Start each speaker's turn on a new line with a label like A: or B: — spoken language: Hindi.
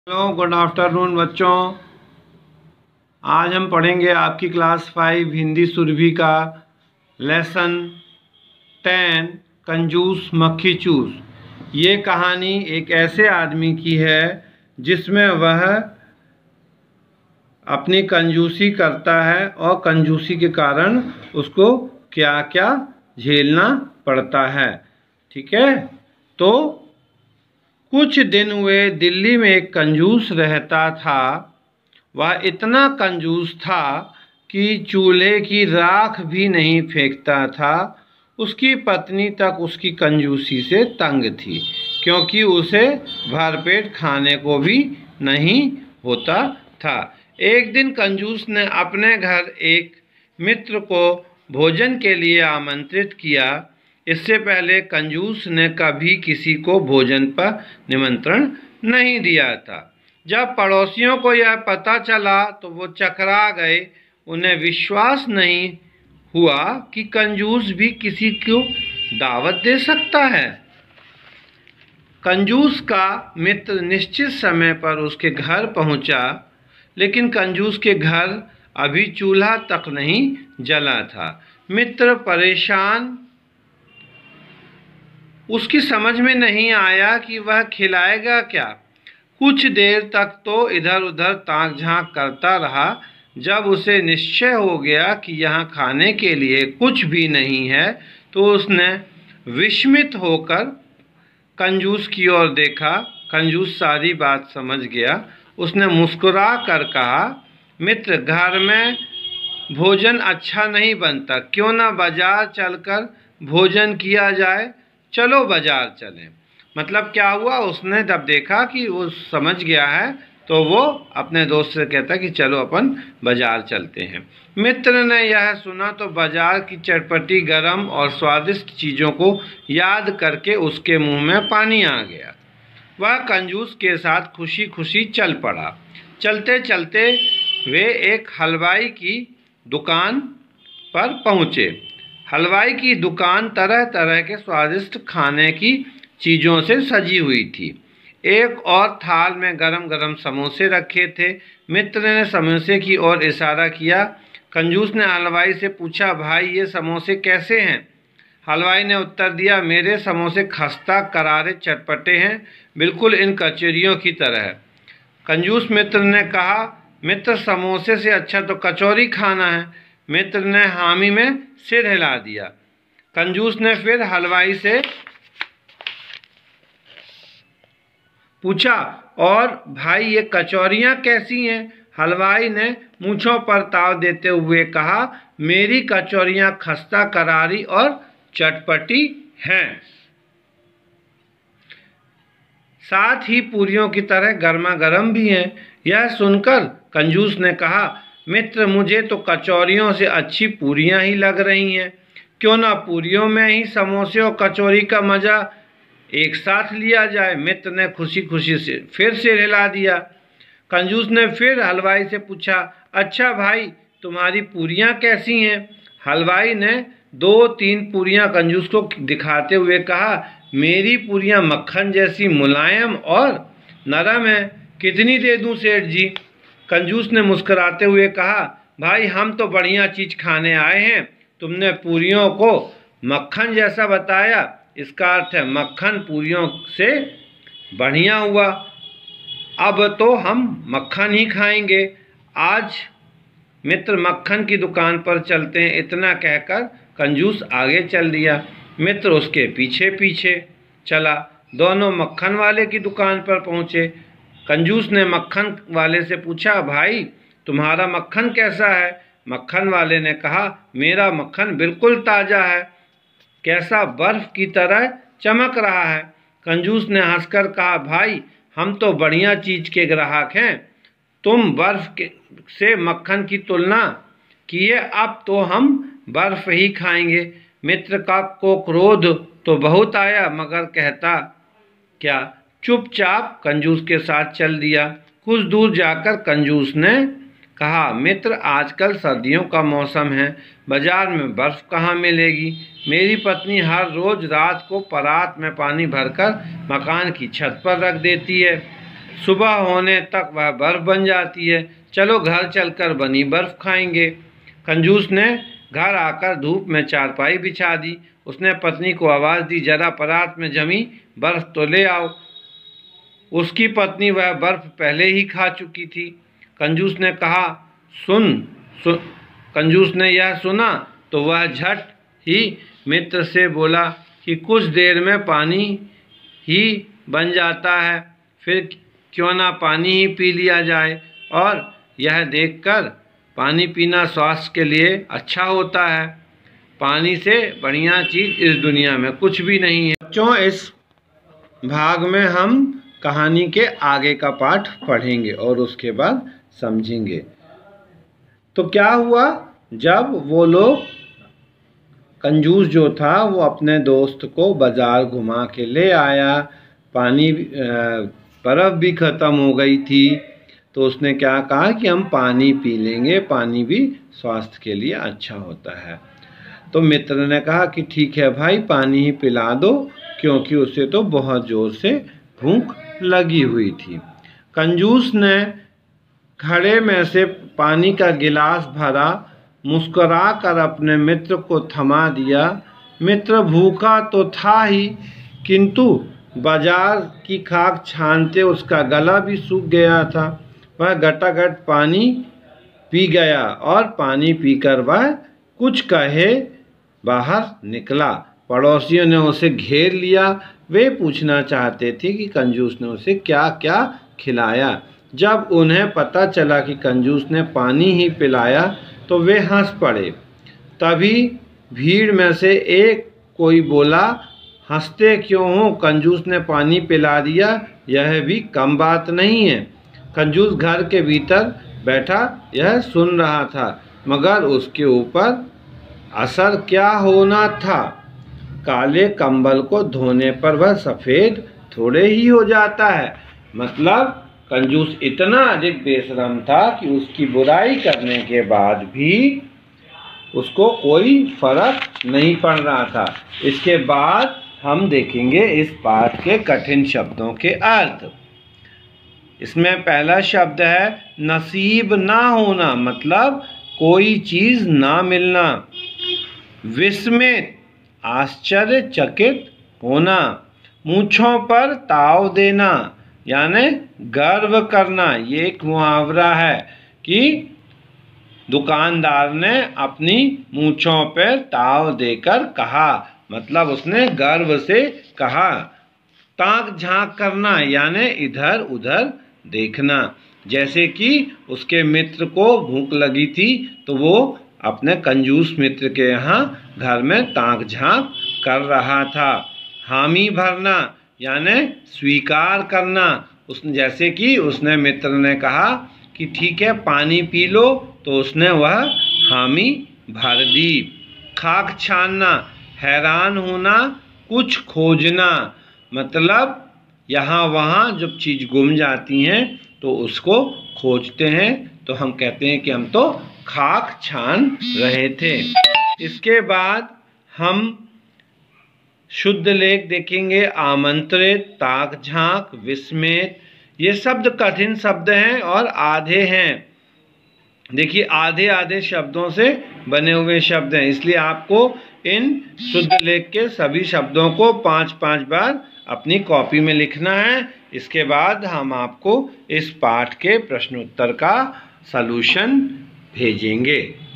A: हेलो, गुड आफ्टरनून बच्चों। आज हम पढ़ेंगे आपकी क्लास 5 हिंदी सुरभि का लेसन 10 कंजूस मक्खी चूस। ये कहानी एक ऐसे आदमी की है जिसमें वह अपनी कंजूसी करता है और कंजूसी के कारण उसको क्या क्या झेलना पड़ता है। ठीक है, तो कुछ दिन हुए दिल्ली में एक कंजूस रहता था। वह इतना कंजूस था कि चूल्हे की राख भी नहीं फेंकता था। उसकी पत्नी तक उसकी कंजूसी से तंग थी, क्योंकि उसे भरपेट खाने को भी नहीं होता था। एक दिन कंजूस ने अपने घर एक मित्र को भोजन के लिए आमंत्रित किया। इससे पहले कंजूस ने कभी किसी को भोजन पर निमंत्रण नहीं दिया था। जब पड़ोसियों को यह पता चला तो वो चकरा गए। उन्हें विश्वास नहीं हुआ कि कंजूस भी किसी को दावत दे सकता है। कंजूस का मित्र निश्चित समय पर उसके घर पहुंचा, लेकिन कंजूस के घर अभी चूल्हा तक नहीं जला था। मित्र परेशान, उसकी समझ में नहीं आया कि वह खिलाएगा क्या। कुछ देर तक तो इधर उधर ताक झांक करता रहा। जब उसे निश्चय हो गया कि यहाँ खाने के लिए कुछ भी नहीं है, तो उसने विस्मित होकर कंजूस की ओर देखा। कंजूस सारी बात समझ गया। उसने मुस्कुरा कर कहा, मित्र, घर में भोजन अच्छा नहीं बनता, क्यों ना बाजार चलकर भोजन किया जाए। चलो बाजार चलें। मतलब क्या हुआ, उसने जब देखा कि वो समझ गया है तो वो अपने दोस्त से कहता कि चलो अपन बाजार चलते हैं। मित्र ने यह सुना तो बाजार की चटपटी, गरम और स्वादिष्ट चीज़ों को याद करके उसके मुंह में पानी आ गया। वह कंजूस के साथ खुशी खुशी चल पड़ा। चलते चलते वे एक हलवाई की दुकान पर पहुँचे। हलवाई की दुकान तरह तरह के स्वादिष्ट खाने की चीज़ों से सजी हुई थी। एक और थाल में गरम गरम समोसे रखे थे। मित्र ने समोसे की ओर इशारा किया। कंजूस ने हलवाई से पूछा, भाई, ये समोसे कैसे हैं? हलवाई ने उत्तर दिया, मेरे समोसे खस्ता, करारे, चटपटे हैं, बिल्कुल इन कचौरियों की तरह। कंजूस मित्र ने कहा, मित्र, समोसे से अच्छा तो कचौरी खाना है। मित्र ने हामी में सिर हिला दिया। कंजूस ने फिर हलवाई से पूछा, और भाई, ये कचौरियाँ कैसी हैं? हलवाई ने मूंछों पर ताव देते हुए कहा, मेरी कचौरियाँ खस्ता, करारी और चटपटी हैं, साथ ही पूरियों की तरह गर्मा गर्म भी हैं। यह सुनकर कंजूस ने कहा, मित्र, मुझे तो कचौरियों से अच्छी पूरियां ही लग रही हैं। क्यों ना पूरियों में ही समोसे और कचौरी का मज़ा एक साथ लिया जाए। मित्र ने खुशी खुशी से फिर सिर हिला दिया। कंजूस ने फिर हलवाई से पूछा, अच्छा भाई, तुम्हारी पूरियां कैसी हैं? हलवाई ने 2-3 पूरियां कंजूस को दिखाते हुए कहा, मेरी पूरियां मक्खन जैसी मुलायम और नरम है। कितनी दे दूं सेठ जी? कंजूस ने मुस्कुराते हुए कहा, भाई, हम तो बढ़िया चीज़ खाने आए हैं। तुमने पूरियों को मक्खन जैसा बताया, इसका अर्थ है मक्खन पूरियों से बढ़िया हुआ। अब तो हम मक्खन ही खाएंगे। आज मित्र, मक्खन की दुकान पर चलते हैं। इतना कहकर कंजूस आगे चल दिया। मित्र उसके पीछे पीछे चला। दोनों मक्खन वाले की दुकान पर पहुँचे। कंजूस ने मक्खन वाले से पूछा, भाई, तुम्हारा मक्खन कैसा है? मक्खन वाले ने कहा, मेरा मक्खन बिल्कुल ताज़ा है, कैसा बर्फ की तरह चमक रहा है। कंजूस ने हंसकर कहा, भाई, हम तो बढ़िया चीज़ के ग्राहक हैं। तुम बर्फ से मक्खन की तुलना किए, अब तो हम बर्फ ही खाएंगे। मित्र का को क्रोध तो बहुत आया, मगर कहता क्या, चुपचाप कंजूस के साथ चल दिया। कुछ दूर जाकर कंजूस ने कहा, मित्र, आजकल सर्दियों का मौसम है, बाजार में बर्फ़ कहाँ मिलेगी? मेरी पत्नी हर रोज़ रात को परात में पानी भरकर मकान की छत पर रख देती है। सुबह होने तक वह बर्फ़ बन जाती है। चलो घर चलकर बनी बर्फ़ खाएंगे। कंजूस ने घर आकर धूप में चारपाई बिछा दी। उसने पत्नी को आवाज़ दी, जरा परात में जमी बर्फ़ तो ले आओ। उसकी पत्नी वह बर्फ़ पहले ही खा चुकी थी। कंजूस ने कहा, कंजूस ने यह सुना तो वह झट ही मित्र से बोला कि कुछ देर में पानी ही बन जाता है, फिर क्यों ना पानी ही पी लिया जाए। और यह देखकर पानी पीना स्वास्थ्य के लिए अच्छा होता है। पानी से बढ़िया चीज़ इस दुनिया में कुछ भी नहीं है। बच्चों, इस भाग में हम कहानी के आगे का पाठ पढ़ेंगे और उसके बाद समझेंगे। तो क्या हुआ, जब वो लोग, कंजूस जो था वो अपने दोस्त को बाज़ार घुमा के ले आया, बर्फ़ भी ख़त्म हो गई थी, तो उसने क्या कहा कि हम पानी पी लेंगे, पानी भी स्वास्थ्य के लिए अच्छा होता है। तो मित्र ने कहा कि ठीक है भाई, पानी ही पिला दो, क्योंकि उसे तो बहुत ज़ोर से भूख लगी हुई थी। कंजूस ने घड़े में से पानी का गिलास भरा, मुस्कुरा कर अपने मित्र को थमा दिया। मित्र भूखा तो था ही, किंतु बाजार की खाक छानते उसका गला भी सूख गया था। वह गटागट पानी पी गया और पानी पीकर वह कुछ कहे बाहर निकला। पड़ोसियों ने उसे घेर लिया। वे पूछना चाहते थे कि कंजूस ने उसे क्या क्या खिलाया। जब उन्हें पता चला कि कंजूस ने पानी ही पिलाया तो वे हंस पड़े। तभी भीड़ में से एक कोई बोला, हंसते क्यों हो, कंजूस ने पानी पिला दिया, यह भी कम बात नहीं है। कंजूस घर के भीतर बैठा यह सुन रहा था, मगर उसके ऊपर असर क्या होना था। काले कंबल को धोने पर वह सफ़ेद थोड़े ही हो जाता है। मतलब कंजूस इतना अधिक बेशरम था कि उसकी बुराई करने के बाद भी उसको कोई फर्क नहीं पड़ रहा था। इसके बाद हम देखेंगे इस पाठ के कठिन शब्दों के अर्थ। इसमें पहला शब्द है नसीब ना होना, मतलब कोई चीज़ ना मिलना। विस्मित, आश्चर्यचकित होना। मूँछों पर ताव देना, यानी गर्व करना। ये एक मुहावरा है कि दुकानदार ने अपनी मूँछों पर ताव देकर कहा, मतलब उसने गर्व से कहा। ताक झांक करना, यानी इधर उधर देखना। जैसे कि उसके मित्र को भूख लगी थी तो वो अपने कंजूस मित्र के यहाँ घर में ताक झांक कर रहा था। हामी भरना, यानी स्वीकार करना। जैसे कि उसने मित्र ने कहा कि ठीक है पानी पी लो, तो उसने वह हामी भर दी। खाक छानना, हैरान होना, कुछ खोजना। मतलब यहाँ वहाँ जब चीज़ गुम जाती हैं तो उसको खोजते हैं, तो हम कहते हैं कि हम तो खाक छान रहे थे। इसके बाद हम शुद्ध लेख देखेंगे। आमंत्रित, ताक झांक, विस्मित, ये शब्द कठिन शब्द हैं और आधे हैं। देखिए आधे आधे शब्दों से बने हुए शब्द हैं, इसलिए आपको इन शुद्ध लेख के सभी शब्दों को 5-5 बार अपनी कॉपी में लिखना है। इसके बाद हम आपको इस पाठ के प्रश्नोत्तर का सलूशन भेजेंगे।